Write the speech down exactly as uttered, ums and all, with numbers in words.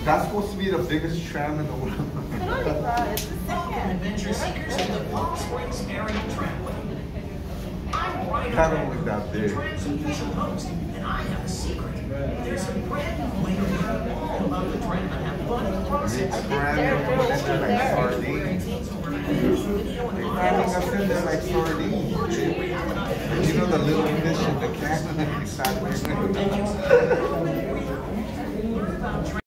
That's supposed to be the biggest tram in the world. Adventure seekers in the Palm Springs area Tramway. I'm right Kind of up like that there, big. the Transmutation Post, and I have a secret. There's a brand new way to learn all about the tram and have fun in the process. It's cramming them in there like sardines. They're cramming us in there like sardines. And you know the little fish in the can? Exactly.